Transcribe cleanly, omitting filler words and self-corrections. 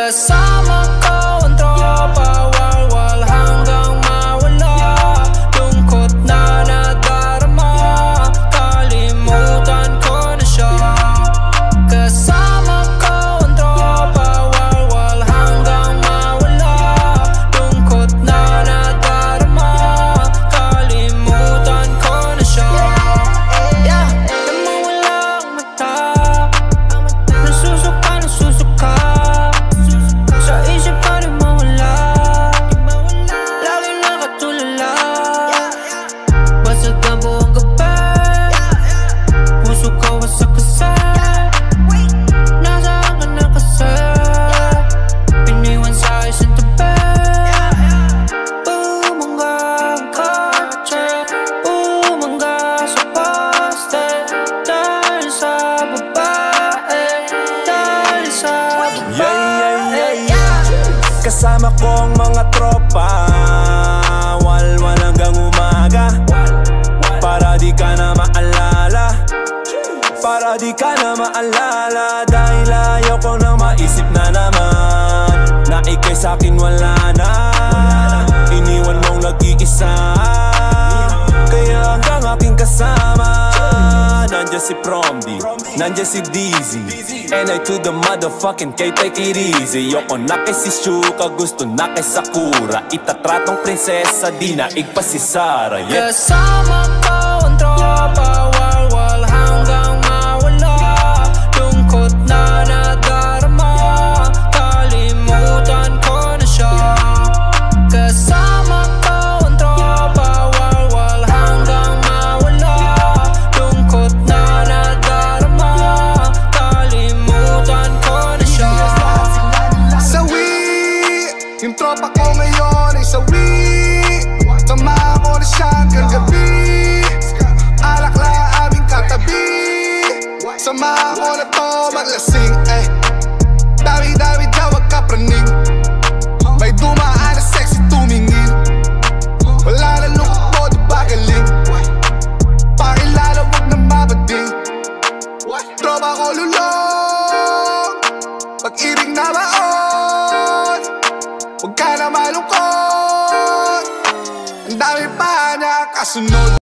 Kasama ko ang tropa, walwal hanggang mawala. Lungkot na nadarama, kalimutan ko na siya. Kasama ko ang tropa, walwal hanggang mawala. Lungkot na nadarama, kalimutan ko na siya. Yeah, namawala ang mata, nasusuka, nasusuka. Sa isip pa rin mawala, lagi nakatulala. Basag ang buong gabi, puso ko wasak kasi. Nasaan ka na kasi, iniwan sa isang tabi. Bumangga ang kotse, bumangga sa poste. Dahil sa babae, dahil sa babae. Kasama ko ang mga tropa, walwal hanggang umaga. Para di ka na maalala, para di ka na maalala. Dahil ayaw ko nang maisip na naman na ika'y sa'kin wala na. Iniwan mong nag-iisa, kaya hanggang aking kasama. Nandiyan si Promdi, nandiyan si Dizzy, and I to the motherfucking K, take it easy. Yoko na kay si Shuka, gusto na kay Sakura. Itatratong prinsesa, di naig pa si Sarah, yeah. Kasama ko ang tropa, walwal hanggang mawala. Lungkot na nadarama, kalimutan ko na siya. Kasama ko ang tropa, walwal hanggang mawala. Lungkot na nadarama, kalimutan ko na siya. Sawi, yung tropa ko ngayon ay sawi. Samahan ko na siya hanggang gabi. Alak lang aming katabi. Samahan ko na to maglasing.